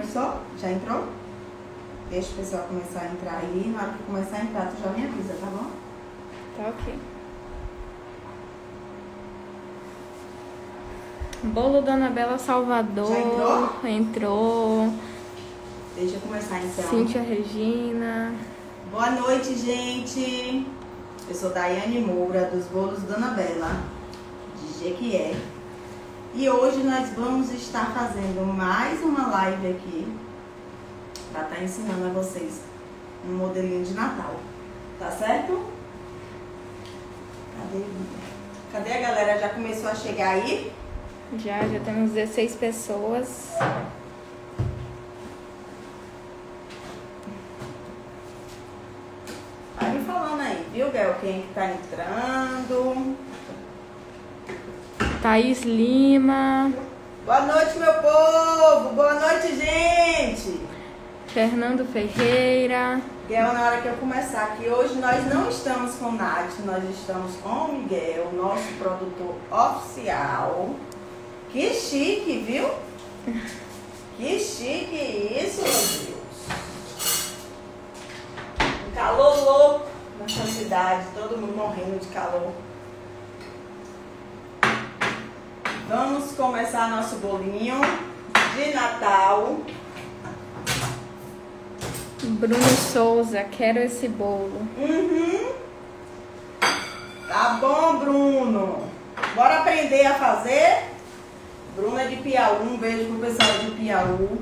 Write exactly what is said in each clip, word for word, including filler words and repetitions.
começou? Já entrou? Deixa o pessoal começar a entrar aí. Na hora que começar a entrar, tu já me avisa, tá bom? Tá ok. Bolo Dona Bela Salvador. Já entrou? Entrou. Deixa eu começar então. Cíntia Regina. Boa noite, gente. Eu sou Daiane Moura, dos Bolos Dona Bela, de Jequié. E hoje nós vamos estar fazendo mais uma live aqui para estar ensinando a vocês um modelinho de Natal. Tá certo? Cadê? Cadê a galera? Já começou a chegar aí? Já, já temos dezesseis pessoas. Vai me falando aí, viu, Bel? Quem que tá entrando? Thaís Lima. Boa noite, meu povo! Boa noite, gente! Fernando Ferreira. Miguel, na hora que eu começar aqui, hoje nós não estamos com o Nath, nós estamos com o Miguel, nosso produtor oficial. Que chique, viu? Que chique isso, meu Deus! Um calor louco nessa cidade, todo mundo morrendo de calor. Vamos começar nosso bolinho de Natal. Bruno Souza, quero esse bolo. Uhum. Tá bom, Bruno. Bora aprender a fazer? Bruno é de Piauí, um beijo pro pessoal de Piauí.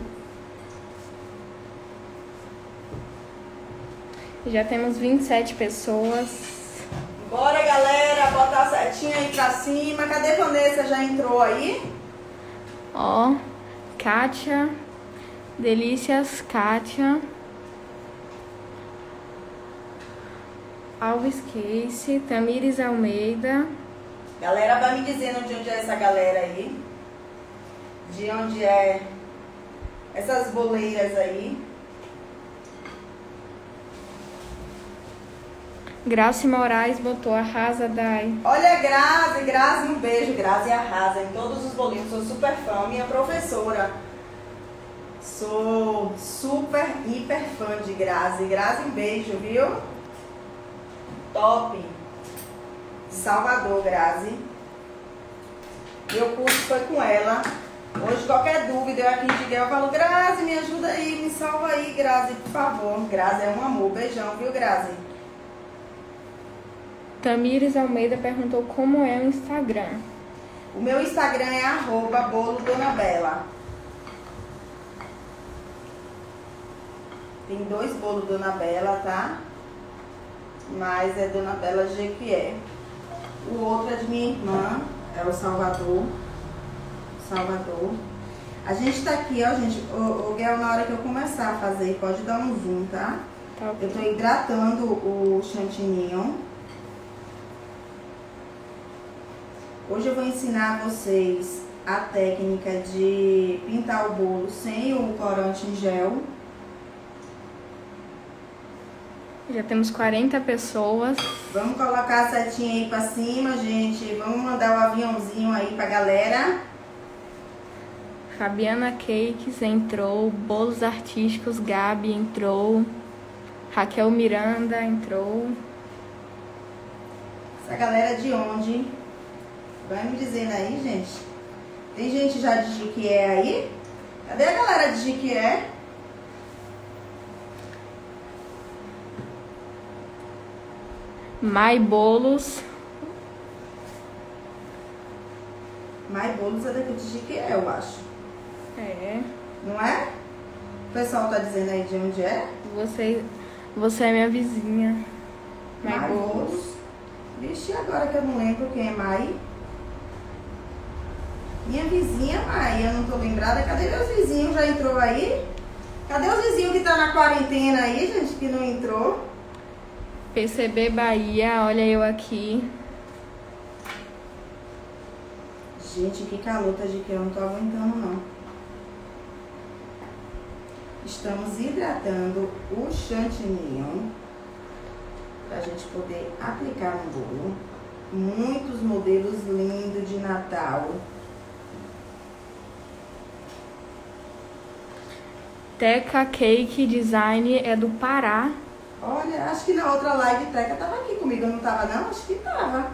Já temos vinte e sete pessoas. Bora, galera, bota a setinha aí pra cima. Cadê Vanessa? Já entrou aí? Ó, Kátia, Delícias, Kátia. Alves Casey, Tamires Almeida. Galera, vai me dizendo de onde é essa galera aí. De onde é essas boleiras aí. Grazi Moraes botou arrasa, Dai. Olha, Grazi, Grazi, um beijo, Grazi arrasa em todos os bolinhos. Sou super fã, minha professora. Sou super, hiper fã de Grazi. Grazi, um beijo, viu? Top. Salvador, Grazi. Meu curso foi com ela. Hoje, qualquer dúvida, eu aqui em Miguel, eu falo, Grazi, me ajuda aí, me salva aí, Grazi, por favor. Grazi é um amor. Beijão, viu, Grazi? Tamires Almeida perguntou como é o Instagram. O meu Instagram é arroba bolo Dona Bela. Tem dois bolos Dona Bela, tá? Mas é Dona Bela Jequié. O outro é de minha irmã, é o Salvador. Salvador. A gente tá aqui, ó, gente. O, o Guel, na hora que eu começar a fazer, pode dar um zoom, tá? Tá. Eu tô hidratando o chantininho. Hoje eu vou ensinar a vocês a técnica de pintar o bolo sem o corante em gel. Já temos quarenta pessoas. Vamos colocar a setinha aí pra cima, gente. Vamos mandar o aviãozinho aí pra galera. Fabiana Cakes entrou. Bolos Artísticos, Gabi entrou. Raquel Miranda entrou. Essa galera de onde? Vai me dizendo aí, gente. Tem gente já de Jequié aí? Cadê a galera de Jequié? Mai Bolos. Mai Bolos é daqui de Jequié, eu acho. É. Não é? O pessoal tá dizendo aí de onde é? Você, você é minha vizinha. Mai, Mai Bolos. Bolos. Vixe, agora que eu não lembro quem é Mai. Minha vizinha, Mai, eu não tô lembrada. Cadê meus vizinhos? Já entrou aí? Cadê os vizinhos que tá na quarentena aí, gente, que não entrou? P C B Bahia, olha eu aqui. Gente, que calor tá de que eu não tô aguentando, não. Estamos hidratando o chantininho pra gente poder aplicar no bolo. Muitos modelos lindos de Natal. Teca Cake Design é do Pará. Olha, acho que na outra live Teca tava aqui comigo, não tava não? Acho que tava.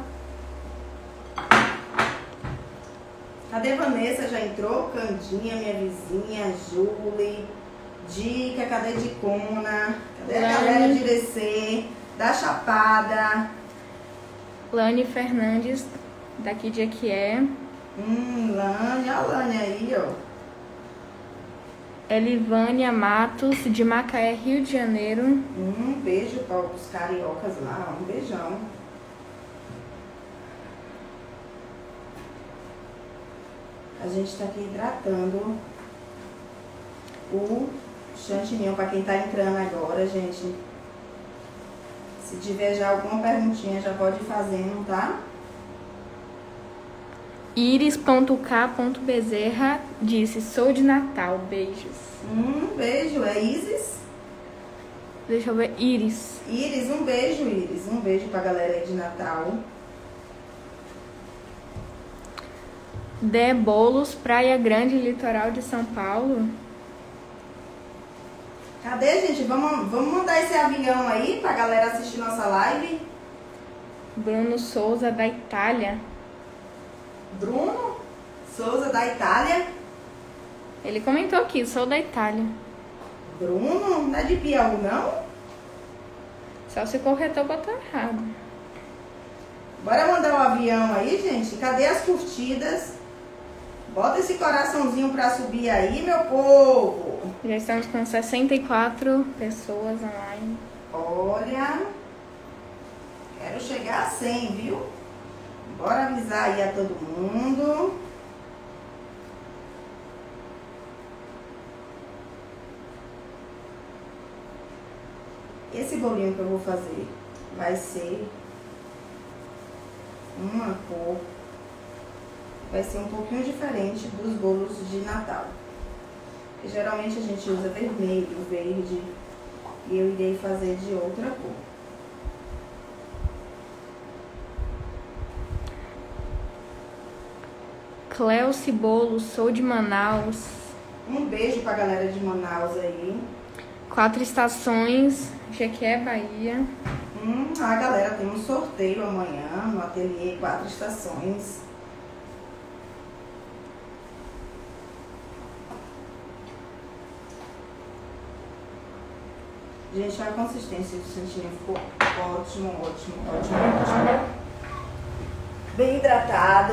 Cadê Vanessa? Já entrou? Candinha, minha vizinha, Julie, Dica, cadê Dicona? Cadê a galera de D C, da Chapada? Lani Fernandes, daqui de Equié. Hum, Lani, a Lani aí, ó. Elivânia Matos, de Macaé, Rio de Janeiro. Um beijo para os cariocas lá, um beijão. A gente está aqui hidratando o chantininho para quem está entrando agora, gente. Se tiver já alguma perguntinha, já pode ir fazendo, tá? Iris ponto k ponto bezerra disse, sou de Natal, beijos. Um beijo, é Isis? Deixa eu ver, Iris. Iris, um beijo, Iris. Um beijo pra galera aí de Natal. Dé Bolos, Praia Grande, litoral de São Paulo. Cadê, gente? Vamos, vamos mandar esse avião aí pra galera assistir nossa live. Bruno Souza, da Itália. Bruno Souza, da Itália. Ele comentou aqui, sou da Itália. Bruno, não é de Piauí, não? Só se o corretor botou errado. Bora mandar o avião aí, gente? Cadê as curtidas? Bota esse coraçãozinho pra subir aí, meu povo. Já estamos com sessenta e quatro pessoas online. Olha, quero chegar a cem, viu? Bora avisar aí a todo mundo. Esse bolinho que eu vou fazer vai ser uma cor, vai ser um pouquinho diferente dos bolos de Natal. Porque geralmente a gente usa vermelho, verde, e eu irei fazer de outra cor. Cleuce Bolo, sou de Manaus. Um beijo pra galera de Manaus aí. Quatro Estações, Jequié, Bahia. Hum, ah, galera, tem um sorteio amanhã no ateliê Quatro Estações. Gente, a consistência do santinho ficou ótimo, ótimo, ótimo, ótimo. Bem hidratado.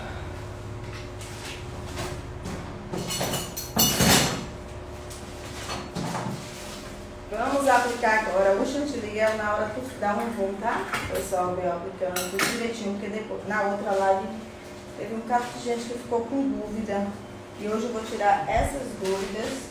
Vamos aplicar agora o chantilly na hora que dá um boom, tá? Pessoal, veio aplicando tudo direitinho, porque depois, na outra live teve um bocado de gente que ficou com dúvida. E hoje eu vou tirar essas dúvidas.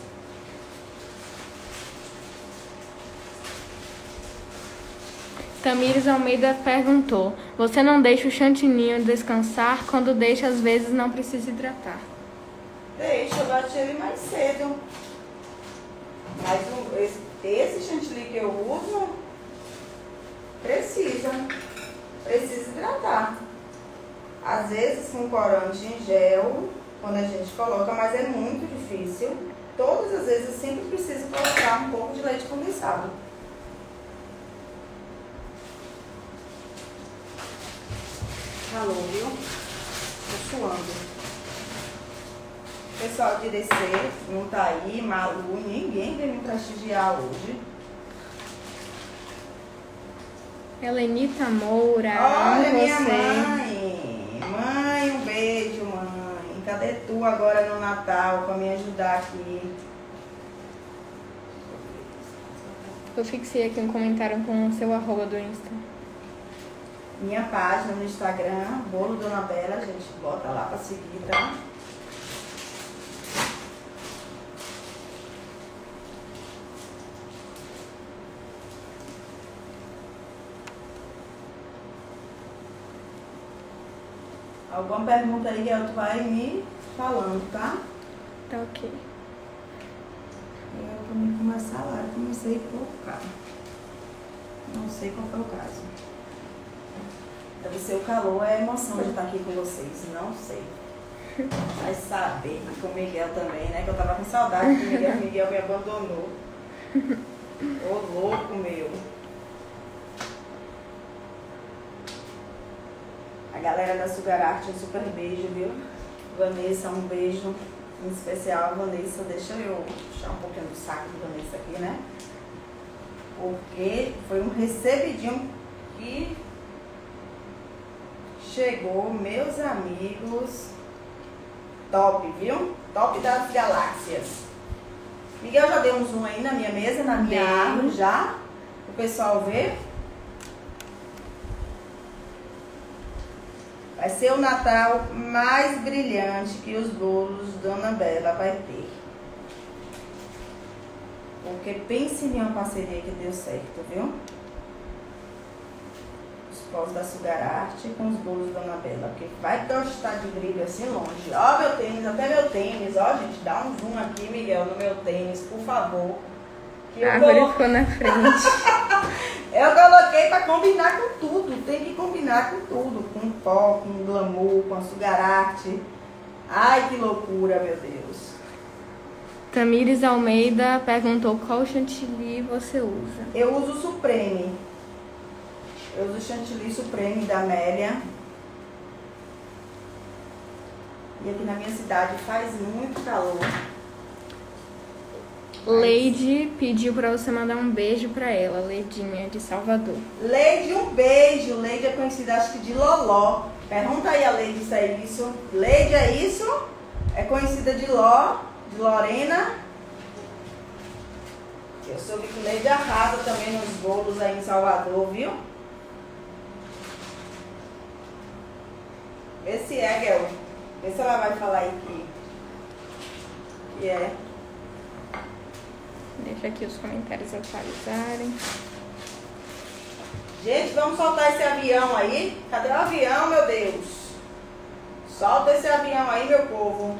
Tamires Almeida perguntou, você não deixa o chantininho descansar? Quando deixa, às vezes não precisa hidratar. Deixa, eu bati ele mais cedo. Mas o, esse, esse chantilly que eu uso, precisa. Precisa hidratar. Às vezes com corante em gel, quando a gente coloca, mas é muito difícil. Todas as vezes eu sempre preciso colocar um pouco de leite condensado. Calor, viu? Tô suando. Pessoal de D C não tá aí, Malu, ninguém veio me prestigiar hoje. Helenita Moura, Olha, amo minha você. mãe. Mãe, um beijo, mãe. Cadê tu agora no Natal pra me ajudar aqui? Eu fixei aqui um comentário com o seu arroba do Insta. Minha página no Instagram, Bolo Dona Bela, gente, bota lá pra seguir, tá? Alguma pergunta aí, tu vai me falando, tá? Tá ok. Eu vou me começar lá, eu comecei por cá. Não sei qual foi o caso. Deve ser o calor, é a emoção de estar aqui com vocês, não sei. Vai saber que com o Miguel também, né? Que eu tava com saudade do Miguel, o Miguel me abandonou. Ô louco, meu. A galera da Sugar Art, um super beijo, viu? Vanessa, um beijo em especial. Vanessa, deixa eu puxar um pouquinho do saco de Vanessa aqui, né? Porque foi um recebidinho que chegou, meus amigos. Top, viu? Top das galáxias. Miguel já deu um zoom aí na minha mesa, na minha Dei. árvore já. O pessoal ver. Vai ser o Natal mais brilhante que os bolos Dona Bela vai ter. Porque pense em uma parceria que deu certo, viu? Os pós da Sugar Art com os bolos Dona Bela. Porque vai tostar de brilho assim longe. Ó meu tênis, até meu tênis. Ó, gente, dá um zoom aqui, Miguel, no meu tênis, por favor. Que A eu árvore colo- ficou na frente. Eu coloquei pra combinar com tudo. Tem que combinar com tudo. Com pó, com glamour, com a Sugar Art. Ai, que loucura, meu Deus. Tamires Almeida perguntou qual chantilly você usa. Eu uso o Supreme. Eu uso o chantilly Supreme da Amélia. E aqui na minha cidade faz muito calor. Leide pediu pra você mandar um beijo pra ela, Leidinha, de Salvador. Leide, um beijo. Leide é conhecida, acho que de Loló. Pergunta aí a Leide se é isso. Leide é isso? É conhecida de Ló, de Lorena. Eu soube que Leide arrasa também nos bolos aí em Salvador, viu? Vê se é, Gel. Vê se ela vai falar aí que, que é. Deixa aqui os comentários atualizarem. Gente, vamos soltar esse avião aí. Cadê o avião, meu Deus? Solta esse avião aí, meu povo.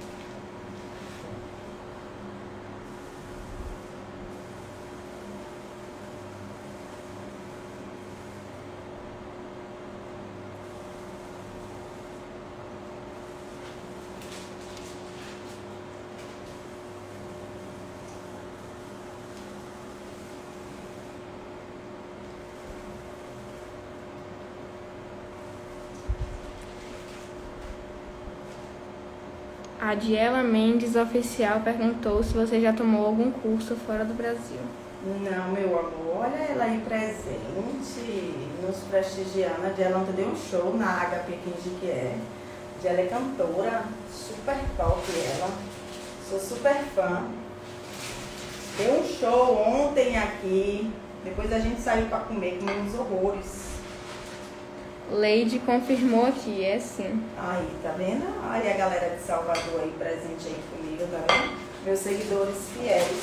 A Diela Mendes Oficial perguntou se você já tomou algum curso fora do Brasil. Não, meu amor, olha ela aí presente, nos prestigiando. A Diela ontem deu um show na H P quinze que é. A Diela é cantora, super top ela. Sou super fã. Deu um show ontem aqui. Depois a gente saiu pra comer, comemos horrores. Leide confirmou aqui, é sim. Aí, tá vendo? Olha a galera de Salvador aí presente aí comigo, tá vendo? Meus seguidores fiéis.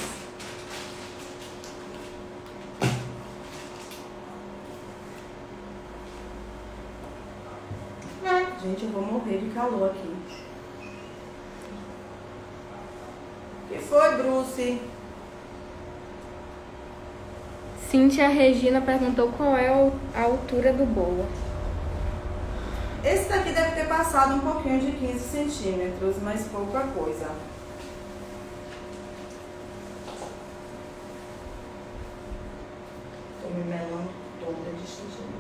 Gente, eu vou morrer de calor aqui. O que foi, Bruce? Cíntia Regina perguntou qual é a altura do bolo. Esse daqui deve ter passado um pouquinho de quinze centímetros, mas pouca coisa. Tô me melando toda de chantilly.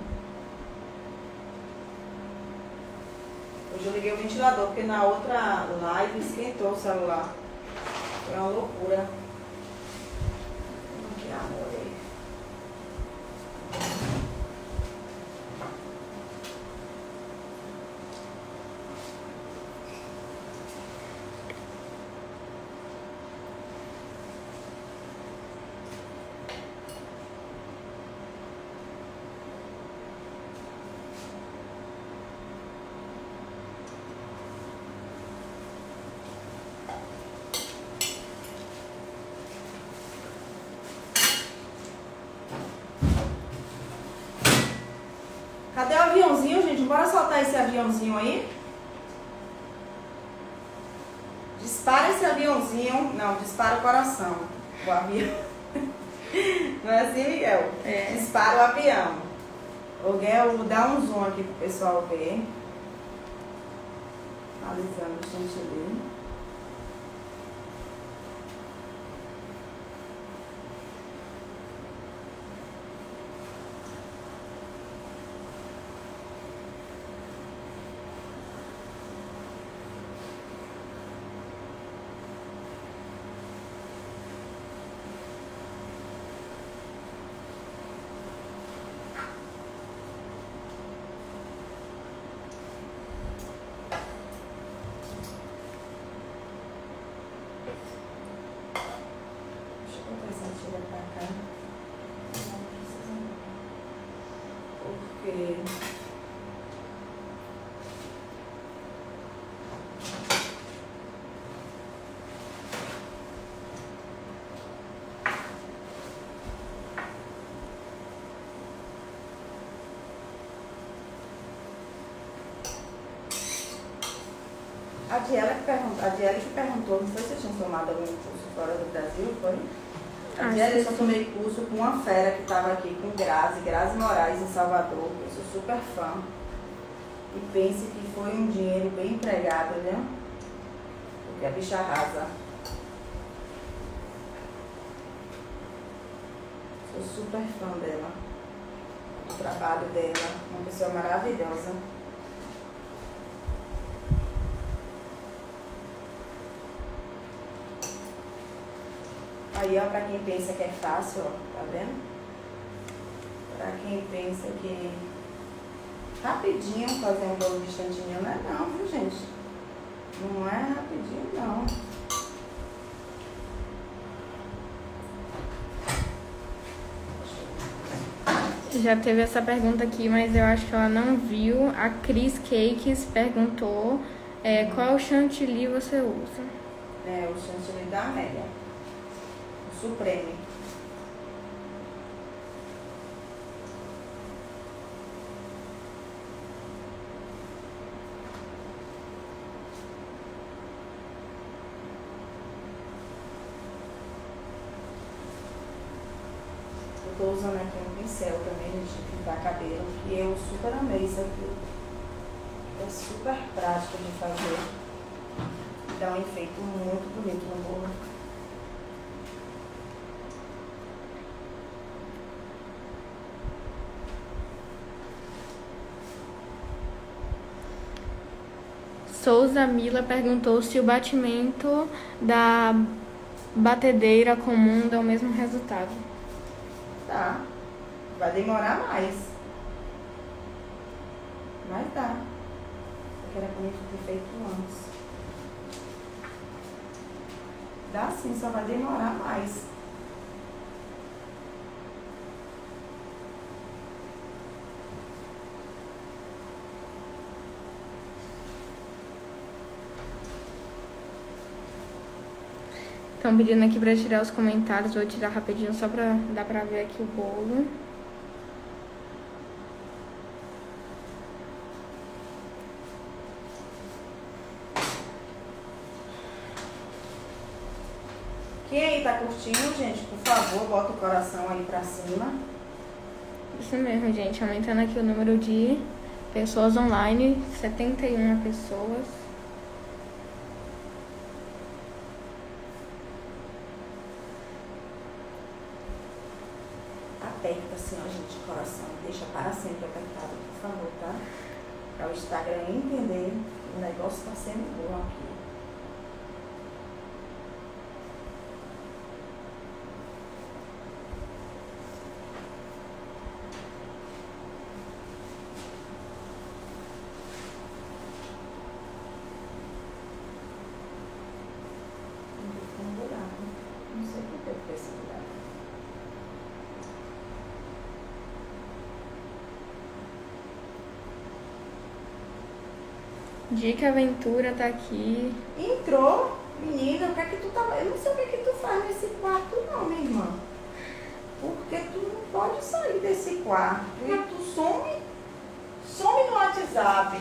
Hoje eu liguei o ventilador, porque na outra live esquentou o celular. Foi uma loucura. Que amor aí. Cadê o aviãozinho, gente? Bora soltar esse aviãozinho aí? Dispara esse aviãozinho. Não, dispara o coração. O avião. Não é assim, Miguel? É. Dispara o avião. Ô, Miguel, dá um zoom aqui pro pessoal ver. Alisando o chantilly. Tira pra cá. Não precisa não. Porque a Diela que perguntou, a Diela que perguntou, não foi se eu tinha tomado algum curso fora do Brasil, foi? A Diela, eu só tomei curso com uma fera que estava aqui, com Grazi, Grazi Moraes, em Salvador. Eu sou super fã. E pense que foi um dinheiro bem empregado, né? Porque a bicha arrasa. Sou super fã dela. Do trabalho dela. Uma pessoa maravilhosa. Aí, ó, pra quem pensa que é fácil, ó, tá vendo? Pra quem pensa que rapidinho fazer um bolo de chantilly, não é não, viu, gente? Não é rapidinho, não. Já teve essa pergunta aqui, mas eu acho que ela não viu. A Cris Cakes perguntou é, qual chantilly você usa. É, o chantilly da Amélia. Supreme. Eu tô usando aqui um pincel também, gente, de pintar cabelo, que eu super amei isso aqui. É super prático de fazer. Dá um efeito muito bonito no bolo. Souza Mila perguntou se o batimento da batedeira comum dá o mesmo resultado. Tá. Vai demorar mais. Mas dá. Porque era bonito ter feito antes. Dá sim, só vai demorar mais. Estão pedindo aqui pra tirar os comentários, vou tirar rapidinho só pra dar pra ver aqui o bolo. Quem aí tá curtindo, gente, por favor, bota o coração aí pra cima. Isso mesmo, gente, aumentando aqui o número de pessoas online, setenta e uma pessoas. Aperta assim, ó, gente, o coração. Deixa para sempre apertado, por favor, tá? Para o Instagram entender que o negócio tá sendo bom aqui. Um buraco. Não sei por que foi esse buraco. Dica Aventura tá aqui. Entrou, menina, o que é que tu tá... Eu não sei o que é que tu faz nesse quarto não, minha irmã. Porque tu não pode sair desse quarto. E tu some, some no WhatsApp.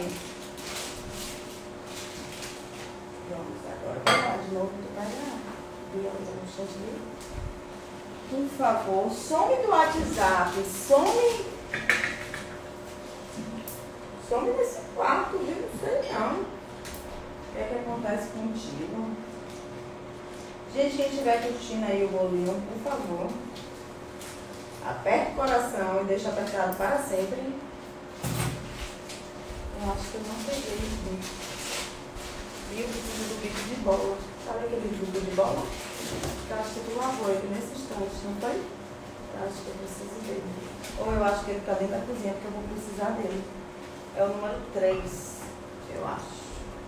Vamos agora, vai lá de novo, tu vai lá. No chantilly. Por favor, some do WhatsApp, some... Some desse quarto, viu? Não sei não. que é que acontece contigo? Gente, quem estiver curtindo aí o bolinho, por favor, aperte o coração e deixe apertado para sempre. Eu acho que eu não peguei o bico. E eu preciso do bico de bola. Sabe aquele bico de bola? Eu acho que tu lavou ele nesse instante, não foi? Eu acho que eu preciso dele. Ou eu acho que ele está dentro da cozinha, porque eu vou precisar dele. É o número três, eu acho.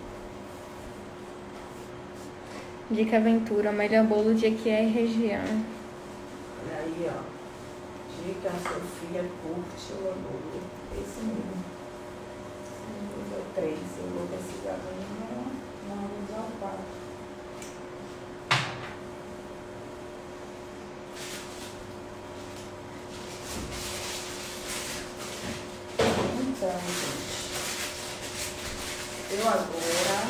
Dica Aventura, melhor bolo de aqui é região. Olha aí, ó. Dica, seu filho curte o bolo. Esse mesmo. Esse é o três. Eu vou precisar do número. Não, vou usar o quatro. Então, gente, eu agora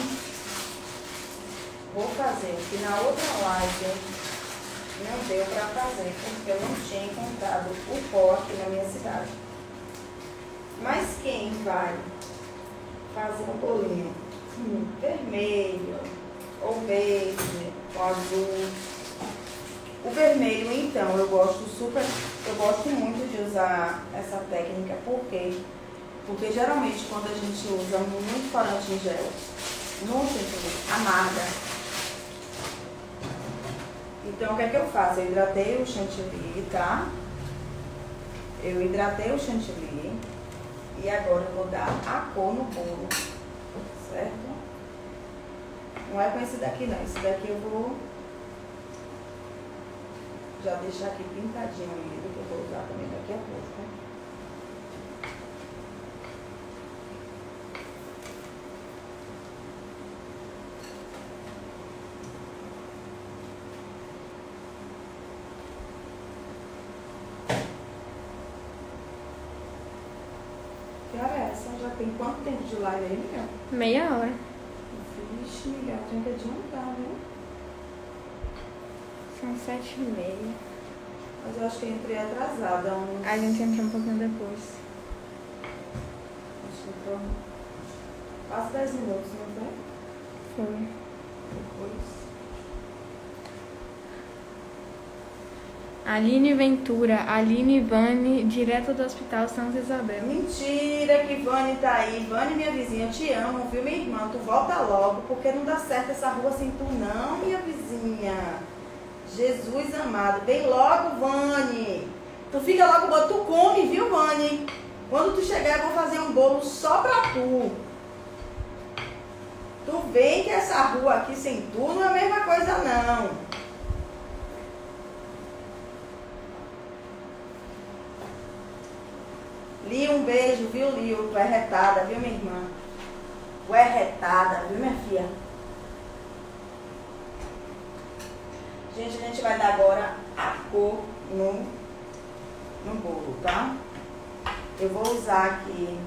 vou fazer o que na outra live não deu para fazer, porque eu não tinha encontrado o pó aqui na minha cidade. Mas quem vai fazer um bolinho hum, vermelho ou verde ou azul, o vermelho, então, eu gosto super, eu gosto muito de usar essa técnica, porque Porque geralmente quando a gente usa muito corante em gel, muito gente, amarga. Então o que é que eu faço? Eu hidratei o chantilly, tá? Eu hidratei o chantilly e agora eu vou dar a cor no bolo, certo? Não é com esse daqui não, esse daqui eu vou já deixar aqui pintadinho ele, que eu vou usar também daqui a pouco. Que hora é essa? Já tem quanto tempo de live aí, Miguel? Meia hora. Vixe, Miguel, tem que adiantar, viu? São sete e meia. Mas eu acho que eu entrei atrasada. Uns... A gente entrou um pouquinho depois. Acho que entrou quase dez minutos, não foi? Foi. Depois. Aline Ventura, Aline Vani, direto do Hospital Santa Isabel. Mentira que Vani tá aí. Vani, minha vizinha, eu te amo, viu, minha irmã? Tu volta logo, porque não dá certo essa rua sem tu não, minha vizinha. Jesus amado. Vem logo, Vani. Tu fica logo, tu come, viu, Vani? Quando tu chegar, eu vou fazer um bolo só pra tu. Tu vem que essa rua aqui sem tu não é a mesma coisa, não. Li, um beijo, viu, Lio? Tu é retada, viu, minha irmã? Tu é retada, viu, minha filha? Gente, a gente vai dar agora a cor no, no bolo, tá? Eu vou usar aqui.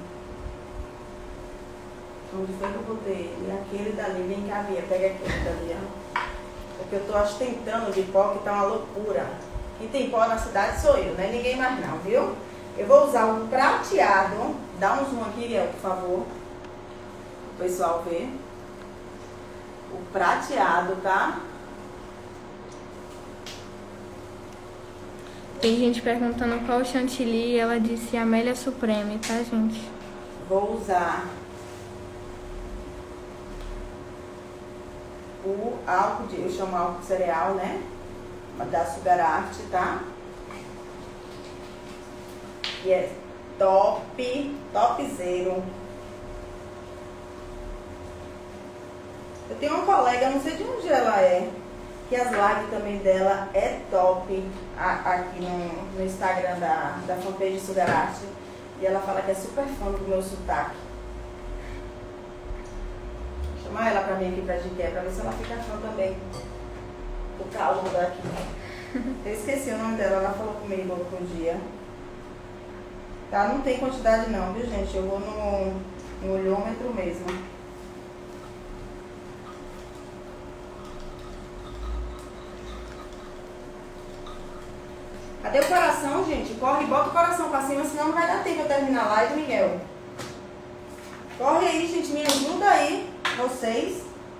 Onde foi que eu botei ele? Aquele dali, vem cá, Bia, pega aquele dali, ó. Porque eu tô ostentando de pó, que tá uma loucura. Quem tem pó na cidade sou eu, não é ninguém mais não, viu? Eu vou usar o prateado. Dá um zoom aqui, Liel, por favor. O pessoal ver. O prateado, tá? Tem gente perguntando qual chantilly, ela disse Amélia Supreme, tá, gente? Vou usar o álcool, de, eu chamo álcool cereal, né? Da Sugar Art, tá? Que é top, topzero. Eu tenho uma colega, não sei de onde ela é, que as lives também dela é top, a, aqui no, no Instagram da, da fanpage Sugar Art. E ela fala que é super fã do meu sotaque. Vou chamar ela pra mim aqui pra Jiqué, pra ver se ela fica fã também do calor daqui. Eu esqueci o nome dela, ela falou comigo outro dia. Tá? Não tem quantidade não, viu, gente? Eu vou no, no olhômetro mesmo. Cadê o coração, gente? Corre, bota o coração pra cima, senão não vai dar tempo eu terminar a live, Miguel. Corre aí, gente, me ajuda aí, vocês.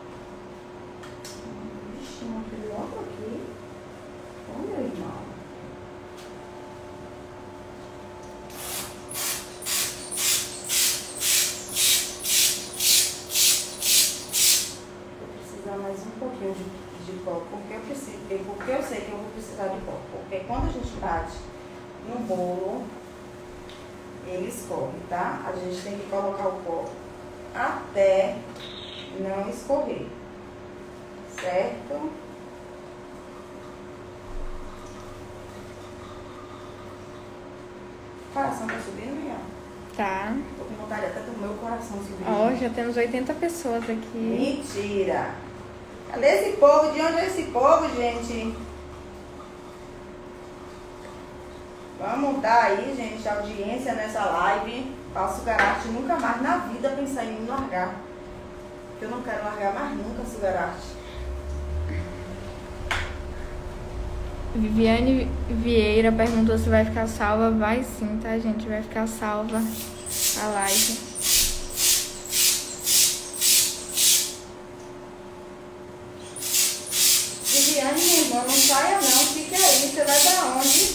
pouquinho de, de pó, porque eu, preciso, porque eu sei que eu vou precisar de pó. Porque quando a gente bate no bolo, ele escorre, tá? A gente tem que colocar o pó até não escorrer, certo? O coração tá subindo, Miguel? Tá. Tô com vontade até do meu coração subir. Ó, já temos oitenta pessoas aqui. Mentira! Cadê esse povo? De onde é esse povo, gente? Vamos dar aí, gente, audiência nessa live. Para o Sugar Art nunca mais na vida pensar em me largar. Porque eu não quero largar mais nunca Sugar Art. Viviane Vieira perguntou se vai ficar salva. Vai sim, tá, gente? Vai ficar salva a live. Viviane, minha irmã, não saia não. Fique aí. Você vai pra onde?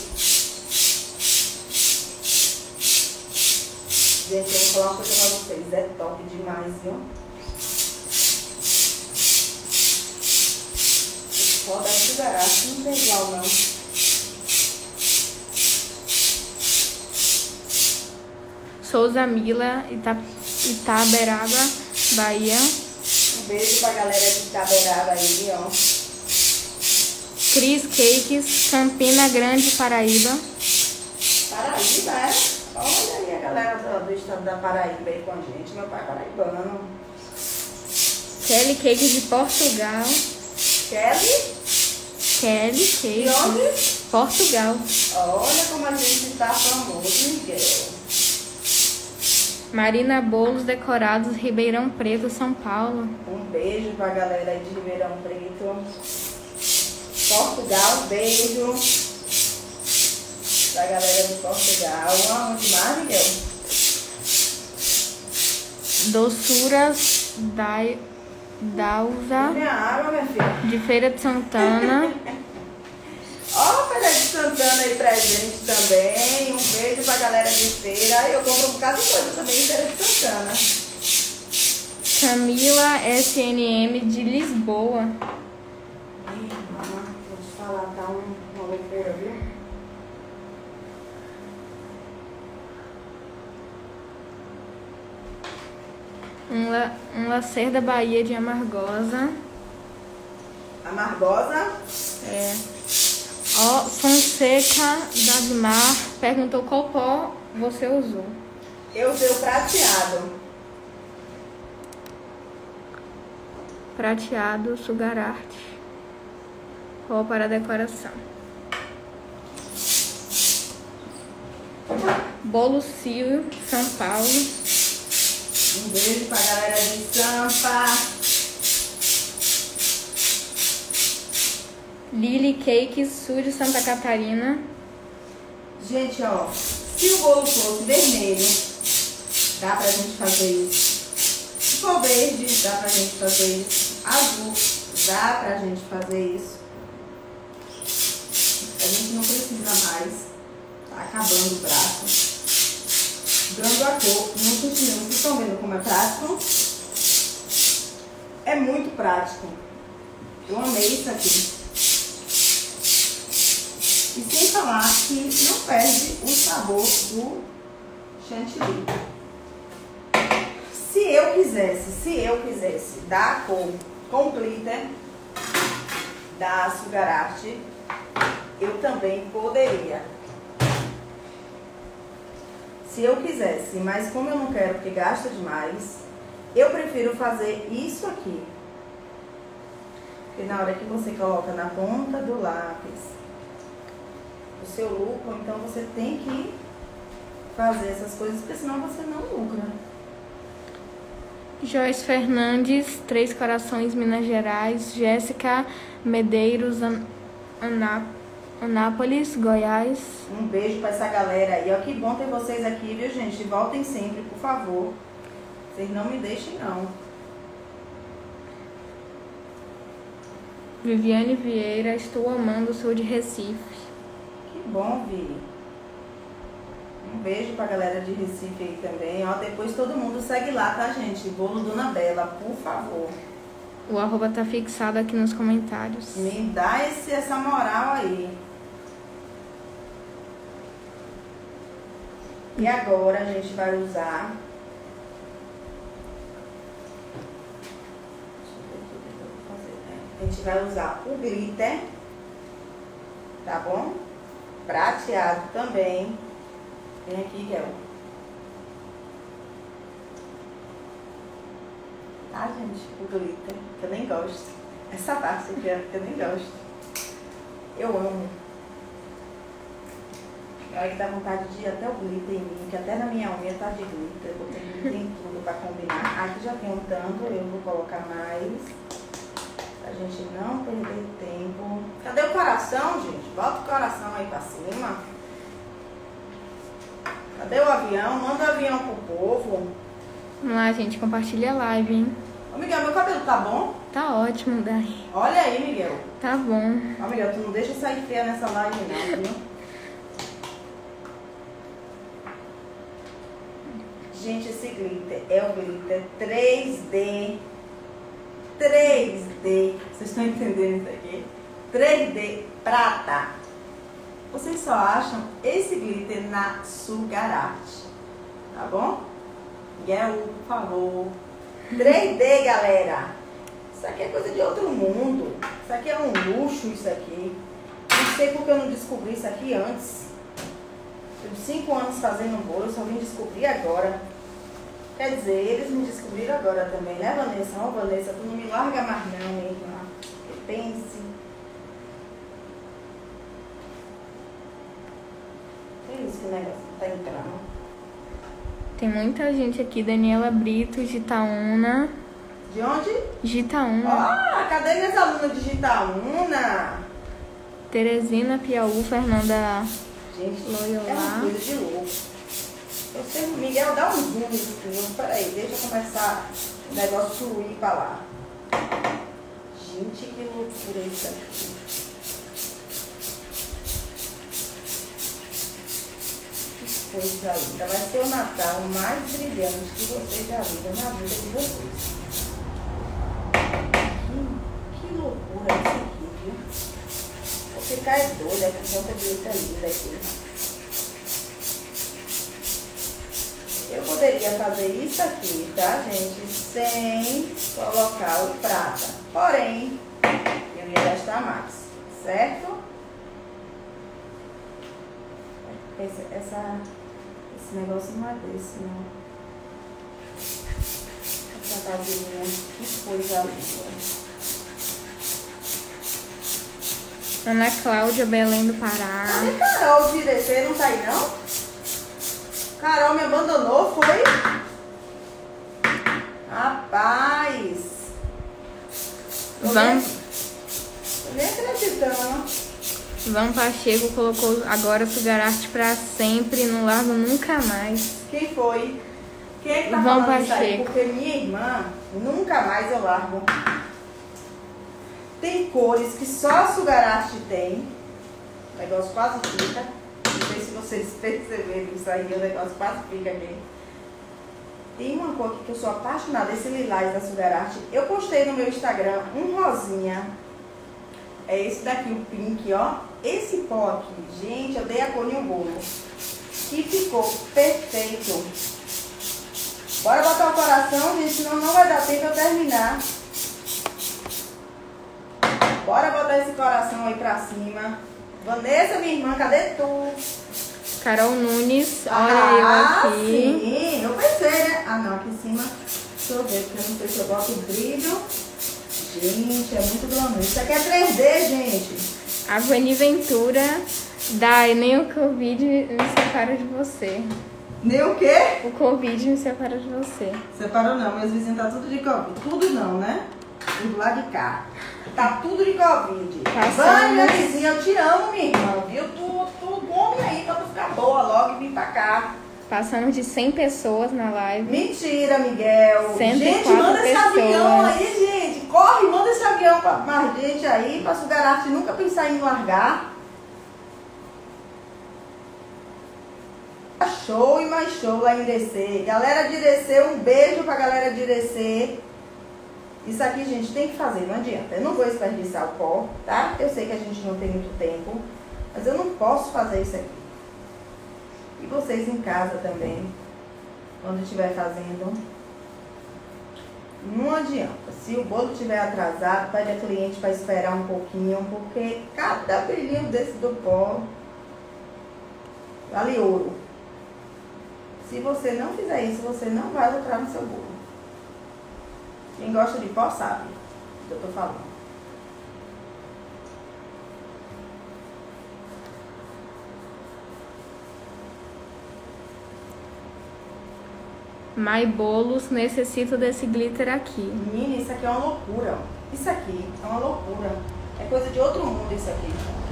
Gente, eu vou falar uma coisa pra vocês. É top demais, viu? Pó da Sugar Art não tem igual, não. Souza Mila, Ita, Itaberaba, Bahia. Um beijo pra galera de Itaberaba aí, ó. Cris Cakes, Campina Grande, Paraíba. Paraíba, é? Olha aí a galera do, do estado da Paraíba aí com a gente. Meu pai é paraibano. Kelly Cakes de Portugal. Kelly? Kelly De Cakes. onde? Portugal. Olha como a gente tá famoso, Miguel. Marina Bolos Decorados, Ribeirão Preto, São Paulo. Um beijo pra galera aí de Ribeirão Preto. Portugal, beijo. Pra galera de Portugal. Aonde mais, Miguel? Doçuras da, Dausa, Minha água, minha filha. de Feira de Santana. Ó, Feira de Santana aí presente também. Um beijo pra galera de feira. Eu compro um bocado de coisa também em Feira de Santana. Camila S N M de Lisboa. Ih, mamãe, vou te falar, tá um, uma loucura, viu? Um, la, um Lacerda Bahia de Amargosa. Amargosa. É. Ó, Fonseca Dadmar perguntou qual pó você usou. Eu usei o prateado. Prateado Sugar Art. Pó para decoração. Bolo Cio, São Paulo. Um beijo pra galera de Sampa. Lily Cakes, Sul de Santa Catarina. Gente, ó, se o bolo fosse vermelho, dá pra gente fazer isso. Se for verde, dá pra gente fazer isso. Azul, dá pra gente fazer isso. A gente não precisa mais. Tá acabando o braço. Dando a cor, não continua. Vocês estão vendo como é prático? É muito prático. Eu amei isso aqui. E sem falar que não perde o sabor do chantilly. Se eu quisesse, se eu quisesse dar a cor com glitter da Sugar Art, eu também poderia. Se eu quisesse, mas como eu não quero porque gasta demais, eu prefiro fazer isso aqui. Porque na hora que você coloca na ponta do lápis o seu lucro, então você tem que fazer essas coisas, porque senão você não lucra. Joyce Fernandes, Três Corações, Minas Gerais. Jéssica Medeiros, An Aná Anápolis, Goiás. Um beijo pra essa galera aí. Ó, que bom ter vocês aqui, viu, gente? Voltem sempre, por favor. Vocês não me deixem, não. Viviane Vieira, estou amando, sou de Recife. Que bom, Vi. Um beijo pra galera de Recife aí também. Ó, depois todo mundo segue lá, tá, gente? Bolo Dona Bela, por favor. O arroba tá fixado aqui nos comentários. Me dá esse, essa moral aí. E agora a gente vai usar... A gente vai usar o glitter, tá bom? Prateado também. Vem aqui, Guel. Tá, gente? O glitter, que eu nem gosto. Essa parte aqui, que eu nem gosto. Eu amo. Olha que dá vontade de ir até o glitter em mim, que até na minha unha tá de glitter. Eu botei glitter em tudo pra combinar. Aqui já tem um tanto, eu vou colocar mais. Pra gente não perder tempo. Cadê o coração, gente? Bota o coração aí pra cima. Cadê o avião? Manda o avião pro povo. Vamos lá, gente. Compartilha a live, hein? Ô, Miguel, meu cabelo tá bom? Tá ótimo, Dai. Olha aí, Miguel. Tá bom. Ó, Miguel, tu não deixa eu sair feia nessa live não, viu? Gente, esse glitter é o glitter três D. três D. Vocês estão entendendo isso aqui? três D prata. Vocês só acham esse glitter na Sugar Art. Tá bom? Miguel, por favor. três D, galera. Isso aqui é coisa de outro mundo. Isso aqui é um luxo, isso aqui. Não sei porque eu não descobri isso aqui antes. Tive cinco anos fazendo bolo, eu só vim descobrir agora. Quer dizer, eles me descobriram agora também, né, Vanessa? Ó, Vanessa, tu não me larga mais não, minha irmã. Pense. Que isso, que negócio tá entrando? Tem muita gente aqui. Daniela Brito, de Itaúna. De onde? De Itaúna. Ah, cadê minhas alunas de Itaúna? Teresina, Piauí, Fernanda Gente, Loyola. é uma coisa de louco. Eu sei, Miguel, dá um zoom nisso aqui. Peraí, deixa eu começar o negócio fluir pra lá. Gente, que loucura isso aqui. Que coisa linda. Vai ser o Natal mais brilhante que vocês já viram na vida de vocês. Que, que loucura isso aqui, viu? Vou ficar doida com tanta glitter linda aqui. Eu poderia fazer isso aqui, tá, gente? Sem colocar o prata. Porém, eu ia gastar mais, certo? Esse, essa, esse negócio não é desse, não. Essa casinha, que coisa linda. Ana Cláudia, Belém do Pará. Cadê Carol de descer? Não tá aí, não? Carol me abandonou, foi? Rapaz! Vamos. Tô nem acreditando. Van Pacheco colocou agora Sugar Art pra sempre, não largo nunca mais. Quem foi? Quem é que tá Van falando isso aí? Pacheco. Porque minha irmã, nunca mais eu largo. Tem cores que só a Sugar Art tem. O negócio quase fica. Não sei se vocês perceberam isso aí, o negócio quase fica aqui. Tem uma cor aqui que eu sou apaixonada, esse lilás da Sugar Art. Eu postei no meu Instagram um rosinha. É esse daqui, o pink, ó. Esse pó aqui, gente, eu dei a cor em um bolo. Que ficou perfeito. Bora botar o coração, gente, senão não vai dar tempo eu terminar. Bora botar esse coração aí pra cima. Vanessa, minha irmã, cadê tu? Carol Nunes, olha Ah, eu aqui. sim, eu pensei, né? Ah, não, aqui em cima, deixa eu ver, porque eu não sei se eu boto brilho. Gente, é muito glamour. Isso aqui é três D, gente. A Vani Ventura, Dai, nem o Covid me separa de você. Nem o quê? O Covid me separa de você. Separou não, meus vizinhos tá tudo de Covid. Tudo não, né? Tudo lá de cá. Tá tudo de Covid. Passamos. Vai, minha vizinha, eu te amo, minha irmã, viu? Tu, tu come aí pra tu ficar boa logo e vir pra cá. Passamos de cem pessoas na live. Mentira, Miguel. cento e Gente, quatro manda esse pessoas. avião aí, gente. Corre, manda esse avião pra mais gente aí, pra Sugar Art nunca pensar em largar. Show e mais show lá em D C. Galera de D C, um beijo pra galera de D C. Isso aqui, gente, tem que fazer, não adianta. Eu não vou desperdiçar o pó, tá? Eu sei que a gente não tem muito tempo, mas eu não posso fazer isso aqui. E vocês em casa também, quando estiver fazendo, não adianta. Se o bolo estiver atrasado, pede a cliente para esperar um pouquinho, porque cada brilhinho desse do pó vale ouro. Se você não fizer isso, você não vai lucrar no seu bolo. Quem gosta de pó sabe do que eu tô falando. My Bolos, necessito desse glitter aqui. Menina, isso aqui é uma loucura. Isso aqui é uma loucura. É coisa de outro mundo isso aqui.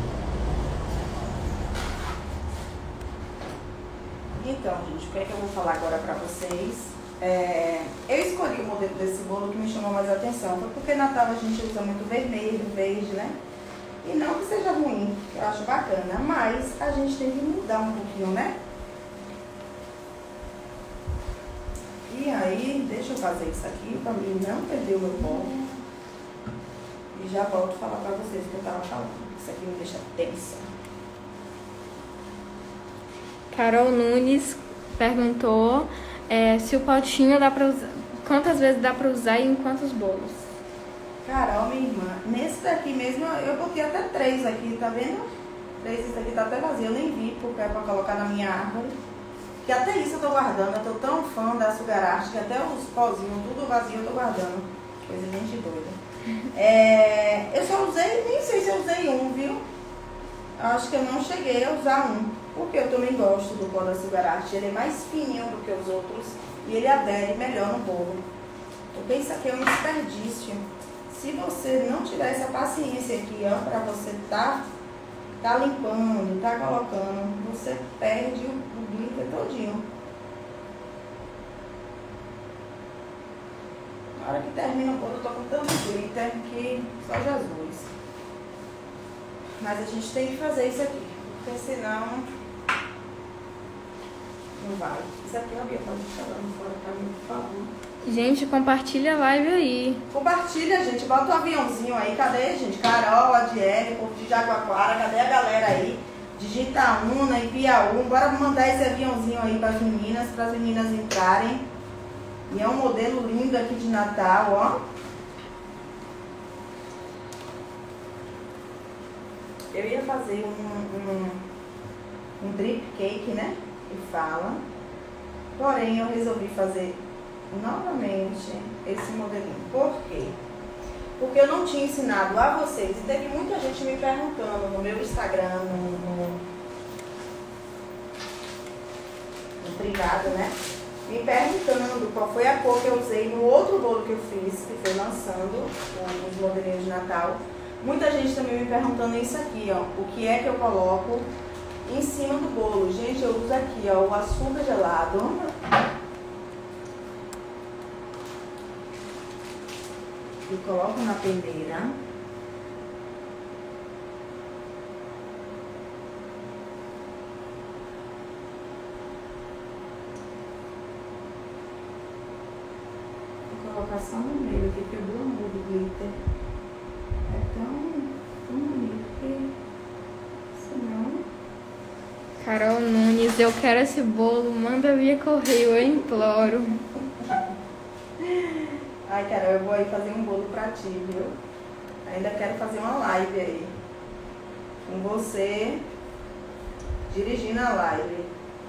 Então, gente, o que é que eu vou falar agora pra vocês? É, eu escolhi o modelo desse bolo que me chamou mais atenção. Foi porque Natal a gente usa muito vermelho, verde, né? E não que seja ruim, eu acho bacana, mas a gente tem que mudar um pouquinho, né? E aí, deixa eu fazer isso aqui pra mim não perder o meu bolo. E já volto a falar pra vocês o que eu tava falando. Isso aqui me deixa tensa. Carol Nunes perguntou é, se o potinho dá pra usar, quantas vezes dá pra usar e em quantos bolos? Carol, minha irmã, nesse daqui mesmo eu botei até três aqui, tá vendo? Três, esse daqui tá até vazio, eu nem vi porque é pra colocar na minha árvore. Que até isso eu tô guardando, eu tô tão fã da Sugar Art que até os pozinhos, tudo vazio eu tô guardando. Coisa de gente doida. É, eu só usei, nem sei se eu usei um, viu? Acho que eu não cheguei a usar um, porque eu também gosto do pó da Sugar Art. Ele é mais fininho do que os outros e ele adere melhor no bolo. Porque isso aqui é um desperdício. Se você não tiver essa paciência aqui, ó, pra você tá, tá limpando, tá colocando, você perde o glitter todinho. Na hora que termina o bolo, eu tô com tanto glitter que só Jesus. Mas a gente tem que fazer isso aqui, porque senão não vai. Isso aqui, ó, Bia, pode ficar lá fora pra mim, por favor. Gente, compartilha a live aí. Compartilha, gente. Bota um aviãozinho aí. Cadê, gente? Carol, Adiele, povo de Jaguaquara. Cadê a galera aí? De Itaúna e Piauí. Bora mandar esse aviãozinho aí para as meninas, para as meninas entrarem. E é um modelo lindo aqui de Natal, ó. Eu ia fazer um, um, um drip cake, né? Que fala. Porém, eu resolvi fazer novamente esse modelinho. Por quê? Porque eu não tinha ensinado a vocês. E teve muita gente me perguntando no meu Instagram, no, no, no privado, né? Me perguntando qual foi a cor que eu usei no outro bolo que eu fiz, que foi lançando os modelinhos de Natal. Muita gente também me perguntando isso aqui, ó. O que é que eu coloco em cima do bolo? Gente, eu uso aqui, ó, o açúcar gelado. E coloco na pendeira. Vou colocar só no meio aqui, porque o glamour do glitter é tão, tão bonito que senão... Carol Nunes, eu quero esse bolo, manda via correio, eu imploro. Ai, Carol, eu vou aí fazer um bolo pra ti, viu? Ainda quero fazer uma live aí. Com você dirigindo a live.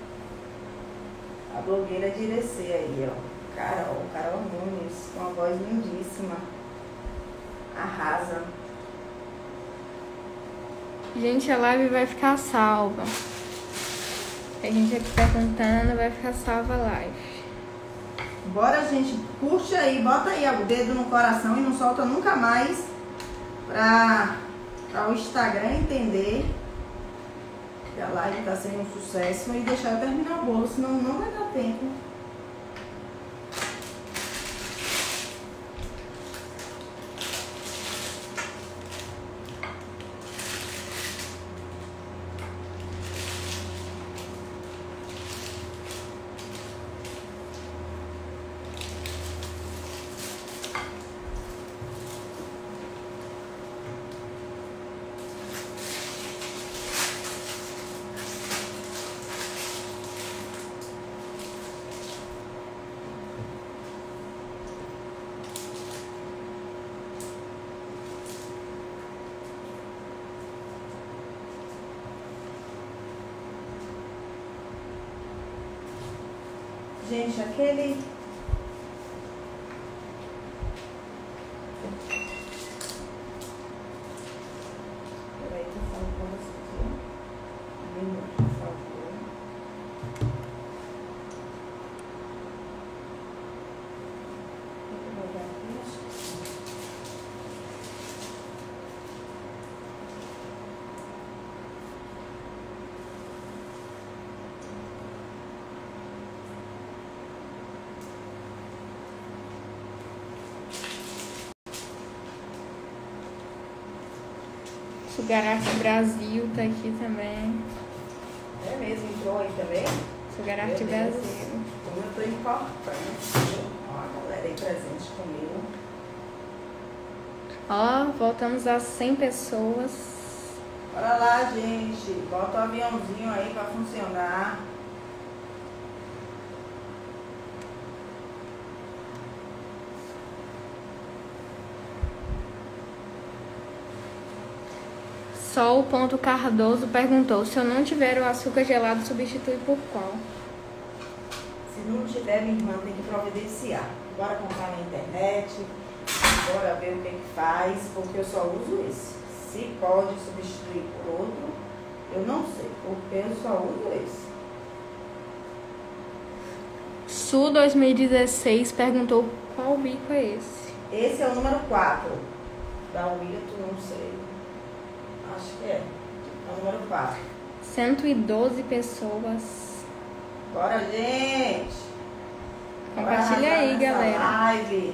A blogueira Direcê aí, ó. Carol, Carol Nunes, com uma voz lindíssima. Arrasa. Gente, a live vai ficar salva. Tem gente aqui perguntando, vai ficar salva a live. Bora, gente, curte aí, bota aí o dedo no coração e não solta nunca mais pra, pra o Instagram entender que a live tá sendo um sucesso e deixar eu terminar o bolo, senão não vai dar tempo. gente, aquele... Peraí que eu falo com vocês, viu? Um minuto, por favor. Vou pegar aqui, acho que sim. Sugar Art Brasil tá aqui também. É mesmo, entrou aí também? Sugar Art Meu Deus. Brasil. Como eu tô importante, viu? Ó, a galera aí presente comigo. Ó, voltamos a cem pessoas. Bora lá, gente. Bota o aviãozinho aí pra funcionar. Sol ponto Cardoso perguntou: se eu não tiver o açúcar gelado, substitui por qual? Se não tiver, minha irmã tem que providenciar. Bora comprar na internet. Bora ver o que que faz, porque eu só uso esse. Se pode substituir por outro, eu não sei, porque eu só uso esse. Su dois mil e dezesseis perguntou: qual bico é esse? Esse é o número quatro. Da Wito, não sei. Acho que é. É o número quatro. cento e doze pessoas. Bora, gente! Compartilha Bora aí, nessa galera. live.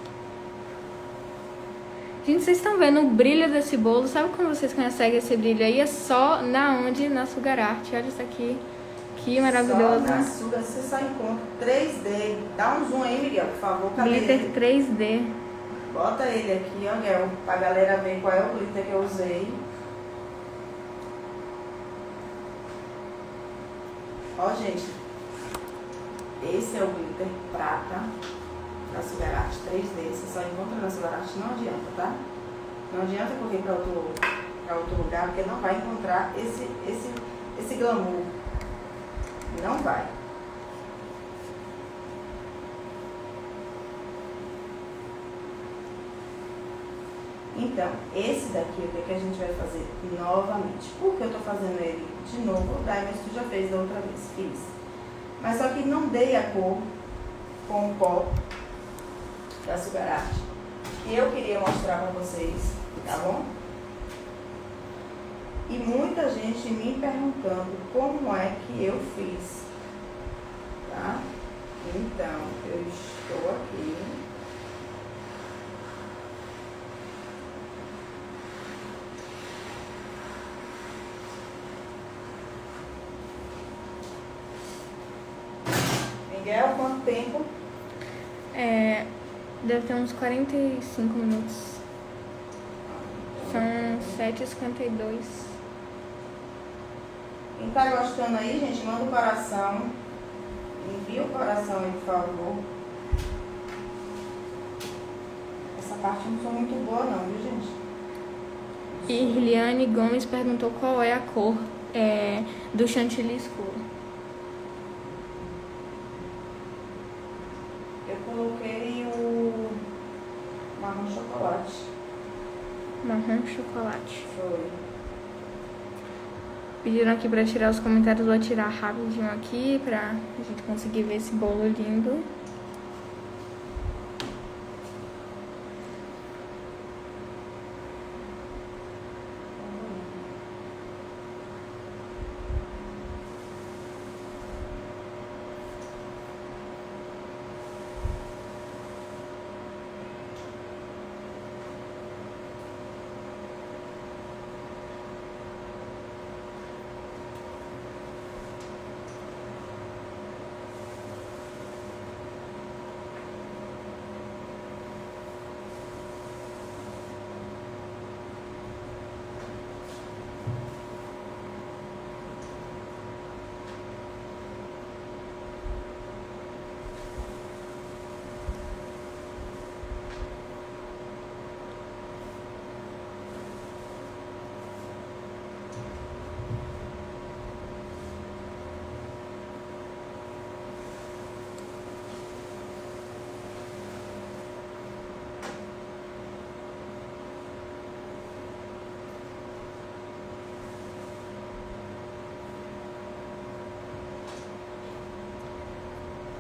Gente, vocês estão vendo o brilho desse bolo? Sabe como vocês conseguem esse brilho aí? É só na onde? Na Sugar Art. Olha isso aqui. Que maravilhoso. Só na Sugar você só encontra três D. Dá um zoom aí, Miguel, por favor. Cadê Glitter ele? três D. Bota ele aqui, ó, Miguel, pra galera ver qual é o glitter que eu usei. Ó, gente. Esse é o glitter prata da Sugar Art três D. Você só encontra na Sugar Art, não adianta, tá? Não adianta correr para outro, pra outro lugar, porque não vai encontrar esse, esse, esse glamour. Não vai. Então, esse daqui, o que, é que a gente vai fazer novamente? Por que eu tô fazendo ele de novo? O Diamond tu já fez da outra vez, fiz. Mas só que não dei a cor com o pó da Sugar Art. E eu queria mostrar pra vocês, tá bom? E muita gente me perguntando como é que eu fiz, tá? Então, eu estou aqui. Miguel, quanto tempo? É, deve ter uns quarenta e cinco minutos. São sete e cinquenta e dois. Quem tá gostando aí, gente, manda um coração. Envia o coração aí, por favor. Essa parte não sou muito boa não, viu, gente? E Liliane Gomes perguntou qual é a cor é, do chantilly escuro. Eu coloquei o marrom chocolate. Marrom chocolate. Foi. Pediram aqui pra tirar os comentários, vou tirar rapidinho aqui pra gente conseguir ver esse bolo lindo.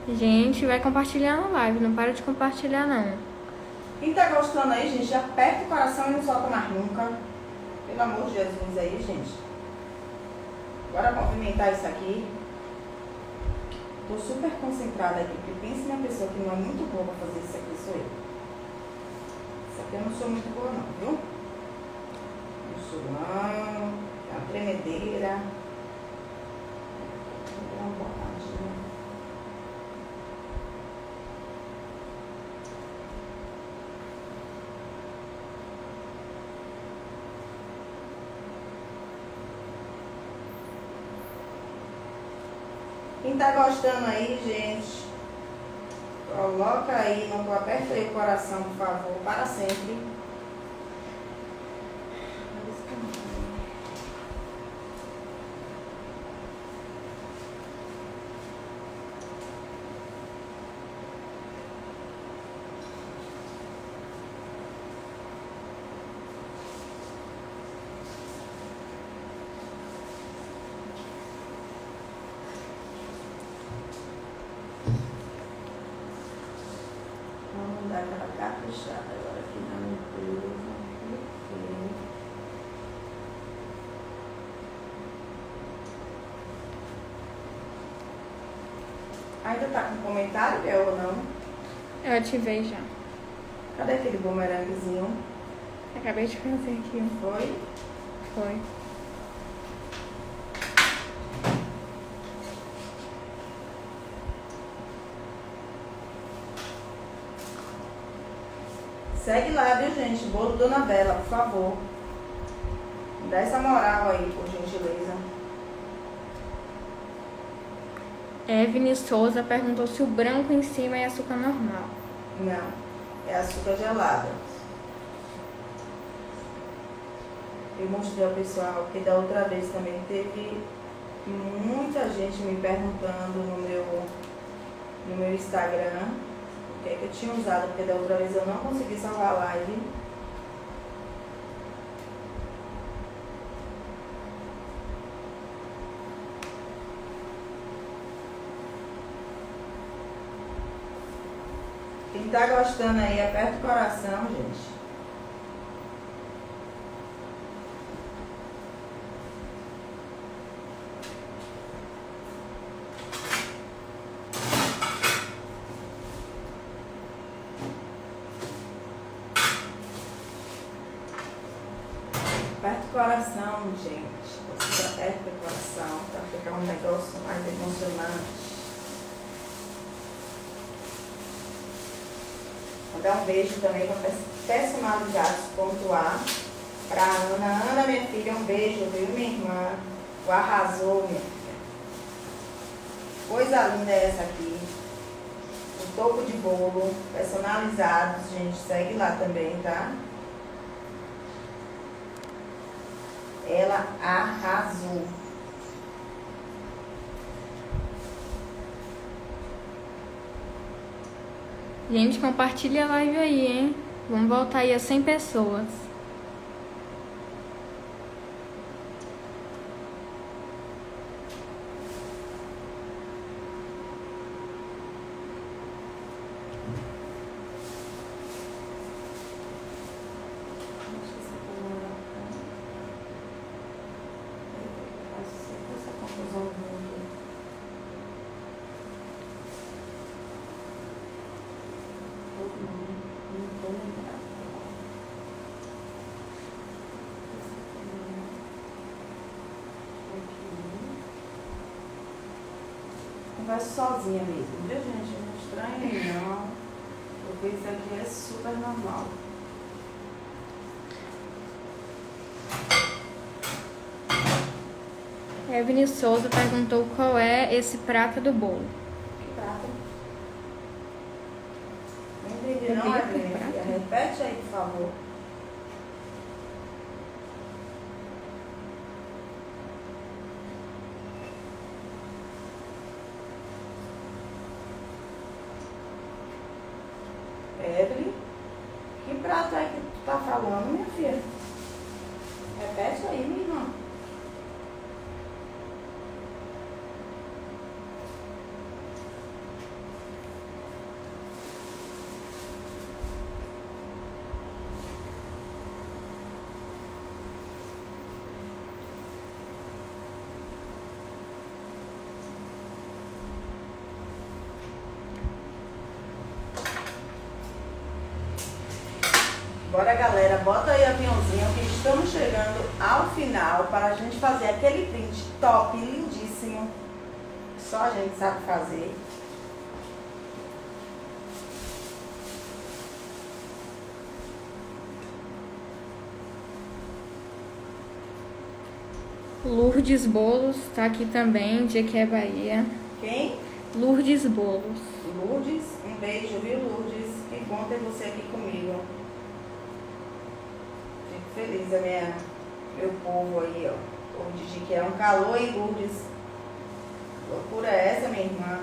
Gente, vai compartilhando a live, não para de compartilhar não. Quem tá gostando aí, gente, aperta o coração e não solta mais nunca. Pelo amor de Jesus aí, gente. Bora movimentar isso aqui. Tô super concentrada aqui, porque pensa em uma pessoa que não é muito boa pra fazer isso aqui, sou eu. Isso aqui eu não sou muito boa não, viu? Não sou não. É uma tremedeira. Vou dar uma botadinha. Quem tá gostando aí, gente, coloca aí, não aperta aí o coração, por favor, para sempre. Vamos dar aquela caprichada agora aqui na limpeza. Ainda tá com comentário, Bel, ou não? Eu ativei já. Cadê aquele bumeranguezinho? Acabei de fazer aqui. Foi? Foi. Segue lá, viu, gente? Bolo Dona Bela, por favor. Me dá essa moral aí, por gentileza. Evne Souza perguntou se o branco em cima é açúcar normal. Não, é açúcar gelada. Eu mostrei ao pessoal, porque da outra vez também teve muita gente me perguntando no meu, no meu Instagram o que é que eu tinha usado, porque da outra vez eu não consegui salvar a live. Quem tá gostando aí, aperta o coração, gente. Aperta o coração, gente. Você aperta o coração para ficar um negócio mais emocionante. Vou dar um beijo também para personalizados ponto A para a Ana. Ana, minha filha, um beijo, viu, minha irmã? Tu arrasou, minha filha. Coisa linda é essa aqui. O topo de bolo, personalizados, gente. Segue lá também, tá? Ela arrasou. Gente, compartilha a live aí, hein? Vamos voltar aí a cem pessoas. Converso sozinha mesmo, viu, gente? Não estranhe não, porque isso aqui é super normal. Evne Souza perguntou qual é esse prato do bolo. Que prato? Não entendi não, Evne. Repete aí, por favor. Evelyn, que prato é que tu tá falando, minha filha? Repete aí, minha irmã. Bora, galera, bota aí aviãozinho que estamos chegando ao final para a gente fazer aquele print top, lindíssimo. Só a gente sabe fazer. Lourdes Bolos tá aqui também, de Eque, Bahia. Quem? Lourdes Bolos. Lourdes, um beijo, viu, Lourdes? Que bom ter você aqui comigo. Fico feliz, a minha, meu povo aí, ó. O povo de que é um calor, hein, Lourdes? Loucura é essa, minha irmã?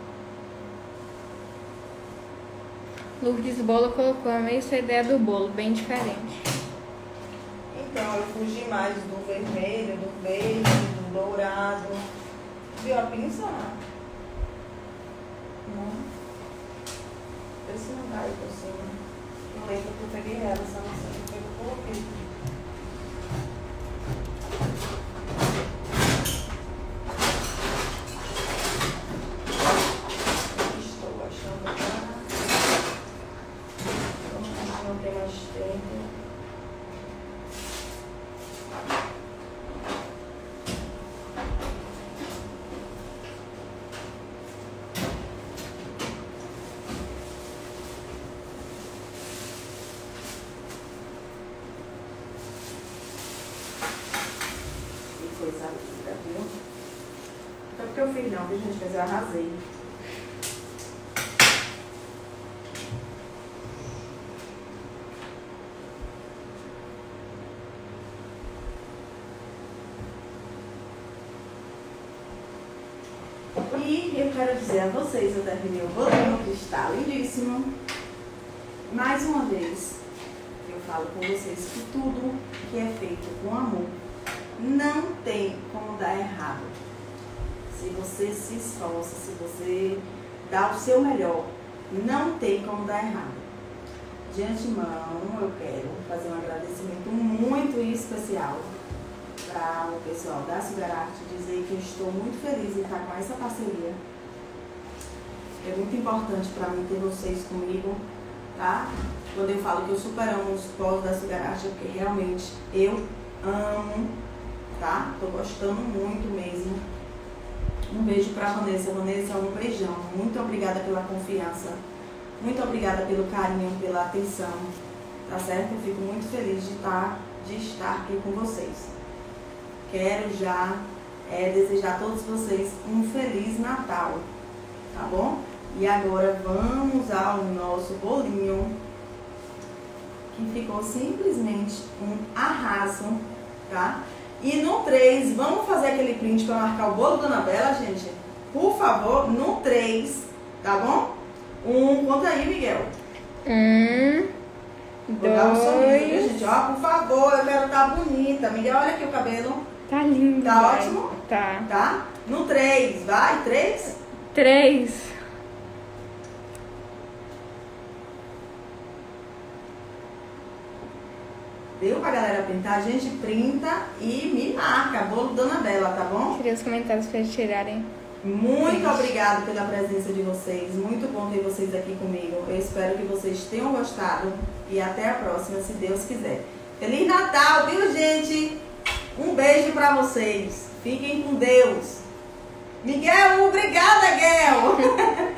Lourdes Bolo colocou a mesma ideia do bolo, bem diferente. Então, eu fugi mais do vermelho, do verde, do dourado. Viu a pinça? Não. Vê se não vai por cima. Eu lembro que eu peguei ela, essa maçã que eu coloquei. Estou achando que não tem mais tempo. Coisa linda, viu? Não é porque eu fiz não, viu, gente? Mas eu arrasei. E eu quero dizer a vocês, eu terminei o bolinho que está lindíssimo. Mais uma vez, eu falo com vocês que tudo que é feito com amor não tem como dar errado. Se você se esforça, se você dá o seu melhor, não tem como dar errado. De antemão, eu quero fazer um agradecimento muito especial para o pessoal da Sugar Art, dizer que eu estou muito feliz em estar com essa parceria. É muito importante para mim ter vocês comigo, tá? Quando eu falo que eu super amo os polos da Sugar Art, é porque realmente eu amo. Tá? Tô gostando muito mesmo. Um beijo pra Vanessa. Vanessa, um beijão. Muito obrigada pela confiança. Muito obrigada pelo carinho, pela atenção. Tá certo? Eu fico muito feliz de estar, de estar aqui com vocês. Quero já é, desejar a todos vocês um Feliz Natal. Tá bom? E agora vamos ao nosso bolinho, que ficou simplesmente um arraso, tá? E no três, vamos fazer aquele print para marcar o bolo, Dona Bela, gente? Por favor, no três, tá bom? Um, conta aí, Miguel. Um, Vou dar um sorriso, viu, gente? Ó, por favor, eu quero estar bonita. Miguel, olha aqui o cabelo. Tá lindo. Tá vai. ótimo? Tá. Tá? No três, vai, três. Três. Deu pra galera printar? A gente printa e me marca. Bolo Dona Bela, tá bom? Queria os comentários pra eles tirarem. Muito obrigada pela presença de vocês. Muito bom ter vocês aqui comigo. Eu espero que vocês tenham gostado. E até a próxima, se Deus quiser. Feliz Natal, viu, gente? Um beijo pra vocês. Fiquem com Deus. Miguel, obrigada, Miguel.